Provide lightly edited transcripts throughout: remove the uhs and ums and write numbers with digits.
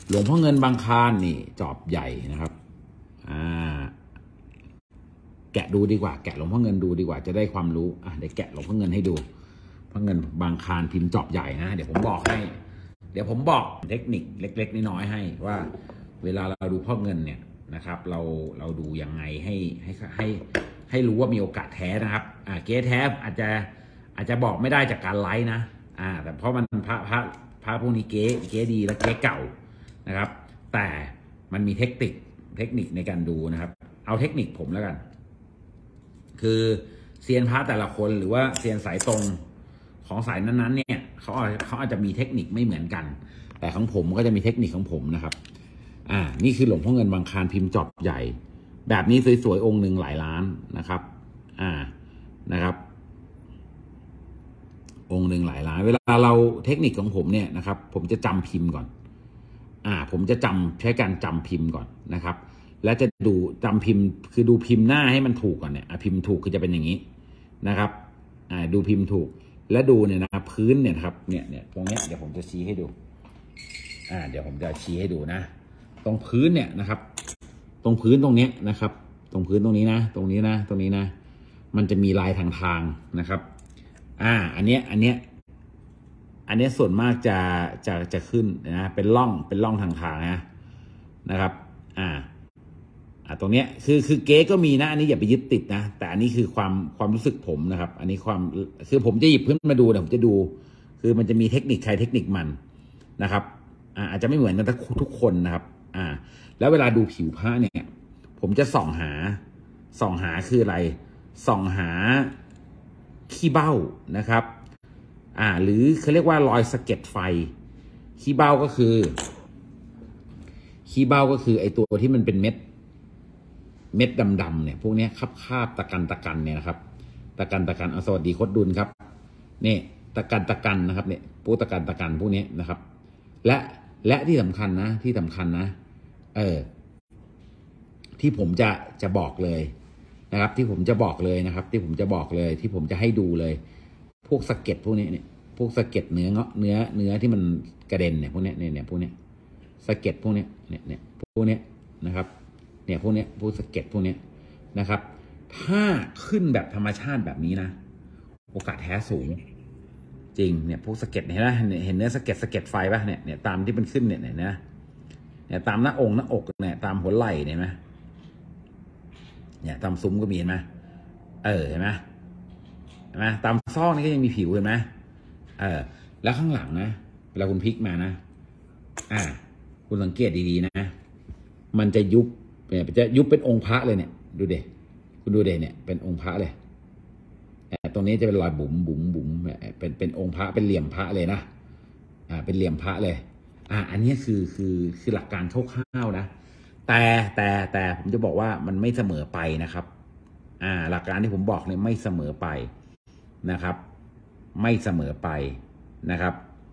หลวงพ่อเงินบางคลานนี่จอบใหญ่นะครับแกะดูดีกว่าแกะหลวงพ่อเงินดูดีกว่าจะได้ความรู้เดี๋ยวแกะหลวงพ่อเงินให้ดูพ่อเงินบางคลานพิมพ์จอบใหญ่นะเดี๋ยวผมบอกเทคนิคเล็กๆน้อยๆให้ว่าเวลาเราดูพ่อเงินเนี่ยนะครับเราดูยังไงให้รู้ว่ามีโอกาสแท้นะครับเก๊แท้อาจจะบอกไม่ได้จากการไลฟ์นะแต่เพราะมันพระพวกนี้เก๊ดีและเก๊เก่านะครับแต่มันมีเทคนิคในการดูนะครับเอาเทคนิคผมแล้วกันคือเซียนพระแต่ละคนหรือว่าเซียนสายตรงของสายนั้นๆเนี่ยเขาอาจจะมีเทคนิคไม่เหมือนกันแต่ของผมก็จะมีเทคนิคของผมนะครับนี่คือหลวงพ่อเงินบางคลานพิมพ์จอบใหญ่แบบนี้สวยๆองค์หนึ่งหลายล้านนะครับนะครับองค์หนึ่งหลายล้านเวลาเราเทคนิคของผมเนี่ยนะครับผมจะจำพิมพ์ก่อนผมจะใช้การจำพิมพ์ก่อนนะครับแล้วจะดูจำพิมพ์คือดูพิมพ์หน้าให้มันถูกก่อนเนี่ยพิมพ์ถูกคือจะเป็นอย่างนี้นะครับดูพิมพ์ถูกและดูเนี่ยนะครับพื้นเนี่ยครับเนี่ยตรงเนี้ยเดี๋ยวผมจะชี้ให้ดูเดี๋ยวผมจะชี้ให้ดูนะตรงพื้นเนี่ยนะครับตรงพื้นตรงเนี้ยนะครับตรงพื้นตรงนี้นะตรงนี้นะตรงนี้นะมันจะมีลายทางนะครับอันเนี้ยส่วนมากจะขึ้นนะเป็นร่องทางนะครับตรงเนี้ยคือเก๊ก็มีนะอันนี้อย่าไปยึดติดนะแต่อันนี้คือความรู้สึกผมนะครับอันนี้คือผมจะหยิบขึ้นมาดูนะผมจะดูคือมันจะมีเทคนิคใครเทคนิคมันนะครับอาจจะไม่เหมือนกันทุกคนนะครับแล้วเวลาดูผิวผ้าเนี่ยผมจะส่องหาคืออะไรส่องหาขี้เบ้านะครับหรือเขาเรียกว่ารอยสะเก็ดไฟขี้เบ้าก็คือไอตัวที่มันเป็นเม็ดดำๆเนี่ยพวกนี้คาบตะกันเนี่ยนะครับตะกันสวัสดีโคตรดุลครับนี่ตะกันนะครับเนี่ยพวกตะกันพวกนี้นะครับและที่สำคัญนะที่ผมจะบอกเลยนะครับที่ผมจะบอกเลยนะครับที่ผมจะให้ดูเลยพวกสะเก็ดพวกนี้เนี่ยพวกสะเก็ดเนื้อที่มันกระเด็นเนี่ยพวกนี้เนี่ยพวกนี้สะเก็ดพวกนี้เนี่ยพวกนี้นะครับเนี่ยพวกนี้พวกสะเก็ดพวกนี้นะครับถ้าขึ้นแบบธรรมชาติแบบนี้นะโอกาสแท้สูงจริงเนี่ยพวกสะเก็ดเห็นไหมเห็นเนื้อสะเก็ดไฟป่ะเนี่ยตามที่มันขึ้นเนี่ยตามหน้าอกเนี่ยตามหัวไหล่เนี่ยไหมเนี่ยตามซุ้มก็มีเห็นไหมเห็นไหมตามซอกนี่ก็ยังมีผิวเห็นไหมแล้วข้างหลังนะเวลาคุณพลิกมานะคุณสังเกตดีๆนะมันจะยุบเป็นองค์พระเลยเนี่ยคุณดูเดเนี่ยเป็นองค์พระเลยตรงนี้จะเป็นรอยบุ๋มเป็นองค์พระเป็นเหลี่ยมพระเลยนะเป็นเหลี่ยมพระเลยอันนี้คือหลักการคร่าวๆนะแต่ผมจะบอกว่ามันไม่เสมอไปนะครับหลักการที่ผมบอกเนี่ยไม่เสมอไปนะครับไม่เสมอไปนะครับ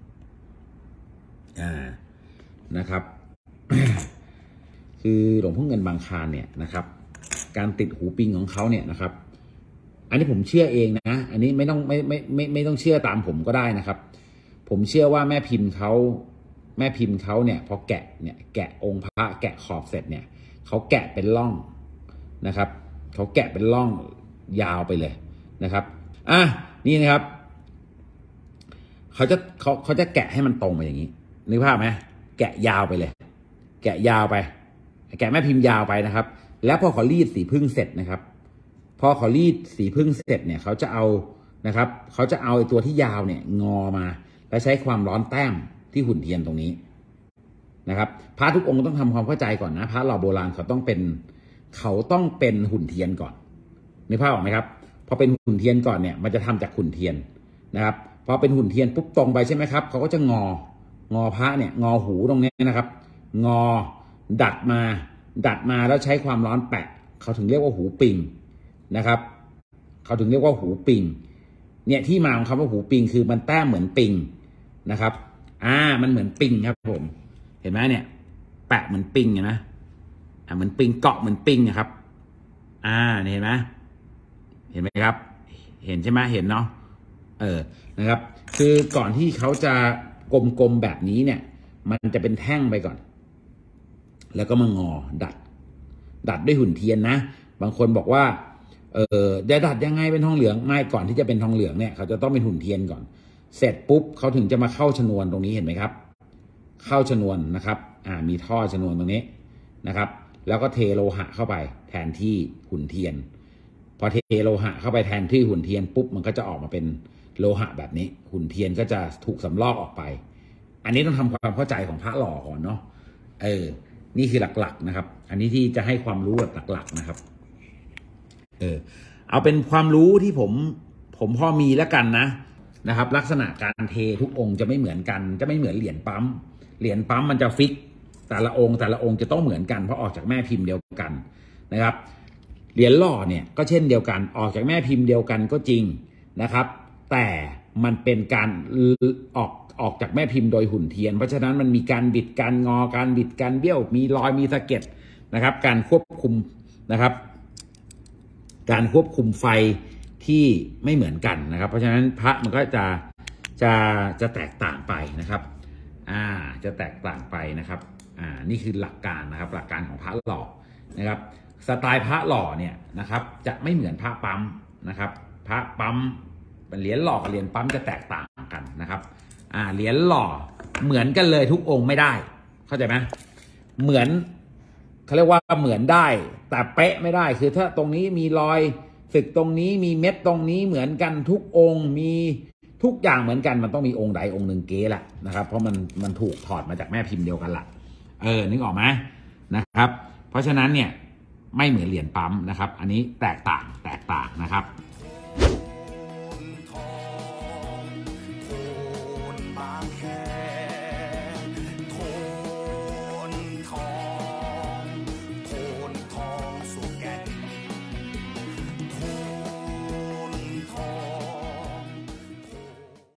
นะครับ คือหลวงพ่อเงินบางคลานเนี่ยนะครับการติดหูปิงของเขาเนี่ยนะครับอันนี้ผมเชื่อเองนะอันนี้ไม่ต้องเชื่อตามผมก็ได้นะครับผมเชื่อว่าแม่พิมพ์เขาเนี่ยพอแกะองค์พระแกะขอบเสร็จเนี่ยเขาแกะเป็นร่องนะครับเขาแกะเป็นร่องยาวไปเลยนะครับนี่นะครับเขาจะแกะให้มันตรงไปอย่างนี้นึกภาพไหมแกะยาวไปเลยแกะยาวไปแกะแม่พิมพ์ยาวไปนะครับแล้วพอเขารีดสีพึ่งเสร็จนะครับพอเขารีดสีพึ่งเสร็จเนี่ยเขาจะเอาตัวที่ยาวเนี่ยงอมาแล้วใช้ความร้อนแต้มที่หุ่นเทียนตรงนี้นะครับพระทุกองค์ต้องทำความเข้าใจก่อนนะพระเหล่าโบราณเขาต้องเป็นหุ่นเทียนก่อนนึกภาพออกไหมครับพอเป็นหุ่นเทียนก่อนเนี่ยมันจะทำจากหุ่นเทียนนะครับพอเป็นหุ่นเทียนปุ๊บตรงไปใช่ไหมครับเขาก็จะงอพระเนี่ยงอหูตรงนี้นะครับงอดัดมาแล้วใช้ความร้อนแปะเขาถึงเรียกว่าหูปิงนะครับเขาถึงเรียกว่าหูปิงเนี่ยที่มาของคำว่าหูปิงคือมันแต้มเหมือนปิงนะครับมันเหมือนปิงครับผมเห็นไหมเนี่ยแปะเหมือนปิงเห็นไหมเหมือนปิงเกาะเหมือนปิงนะครับเห็นไหมครับเห็นใช่ไหมเห็นเนาะนะครับคือก่อนที่เขาจะกลมๆแบบนี้เนี่ยมันจะเป็นแท่งไปก่อนแล้วก็มางอดัดด้วยหุ่นเทียนนะบางคนบอกว่าจะดัดยังไงเป็นทองเหลืองไม่ก่อนที่จะเป็นทองเหลืองเนี่ยเขาจะต้องเป็นหุ่นเทียนก่อนเสร็จปุ๊บเขาถึงจะมาเข้าชนวนตรงนี้เห็นไหมครับเข้าชนวนนะครับมีท่อชนวนตรงนี้นะครับแล้วก็เทโลหะเข้าไปแทนที่หุ่นเทียนพอเทโลหะเข้าไปแทนที่หุ่นเทียนปุ๊บมันก็จะออกมาเป็นโลหะแบบนี้หุ่นเทียนก็จะถูกสำลอกออกไปอันนี้ต้องทำความเข้าใจของพระหล่อก่อนเนาะนี่คือหลักๆนะครับอันนี้ที่จะให้ความรู้แบบหลักๆนะครับเอาเป็นความรู้ที่ผมพอมีแล้วกันนะครับลักษณะการเททุกองค์จะไม่เหมือนกันจะไม่เหมือนเหรียญปั๊มมันจะฟิกแต่ละองค์จะต้องเหมือนกันเพราะออกจากแม่พิมพ์เดียวกันนะครับเหรียญหล่อเนี่ยก็เช่นเดียวกันออกจากแม่พิมพ์เดียวกันก็จริงนะครับแต่มันเป็นการออกจากแม่พิมพ์โดยหุ่นเทียนเพราะฉะนั้นมันมีการบิดการงอการบิดการเบี้ยวมีรอยมีสะเก็ดนะครับการควบคุมนะครับการควบคุมไฟที่ไม่เหมือนกันนะครับเพราะฉะนั้นพระมันก็จะแตกต่างไปนะครับจะแตกต่างไปนะครับนี่คือหลักการนะครับหลักการของพระหล่อนะครับสไตล์พระหล่อเนี่ยนะครับจะไม่เหมือนพระปั๊มนะครับพระปั๊มเหรียญหล่อกับเหรียญปั๊มจะแตกต่างกันนะครับเหรียญหล่อเหมือนกันเลยทุกองค์ไม่ได้เข้าใจไหมเหมือนเขาเรียกว่าเหมือนได้แต่เป๊ะไม่ได้คือถ้าตรงนี้มีรอยสึกตรงนี้มีเม็ดตรงนี้เหมือนกันทุกองค์มีทุกอย่างเหมือนกันมันต้องมีองค์ใดองค์หนึ่งเก๊แหละนะครับเพราะมันถูกถอดมาจากแม่พิมพ์เดียวกันละนึกออกไหมนะครับเพราะฉะนั้นเนี่ยไม่เหมือนเหรียญปั๊มนะครับอันนี้แตกต่างนะครับ